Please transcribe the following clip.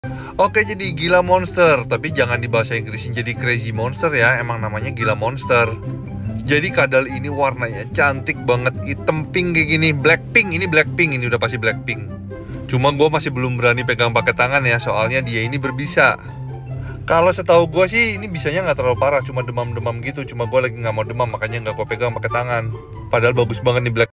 Oke, jadi gila monster, tapi jangan di bahasa Inggrisin jadi crazy monster ya, emang namanya gila monster. Jadi kadal ini warnanya cantik banget, hitam pink kayak gini, Blackpink, ini Blackpink, ini udah pasti Blackpink. Cuma gue masih belum berani pegang pakai tangan ya, soalnya dia ini berbisa. Kalau setahu gue sih ini bisanya nggak terlalu parah, cuma demam-demam gitu. Cuma gue lagi nggak mau demam, makanya nggak gue pegang pakai tangan. Padahal bagus banget nih Black